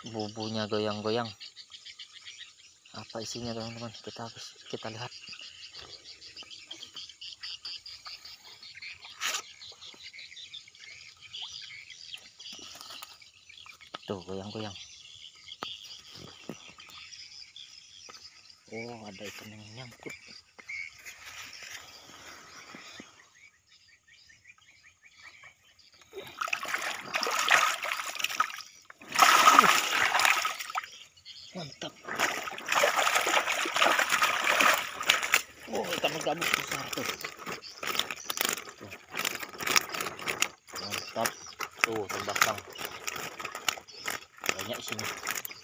bubunya goyang-goyang. Apa isinya teman-teman? Kita lihat. Tuh goyang-goyang. Oh, ada ikan yang nyangkut. Mantap. Oh, ikan gabus besar tuh. Mantap. Tuh terbakang. Banyak sini.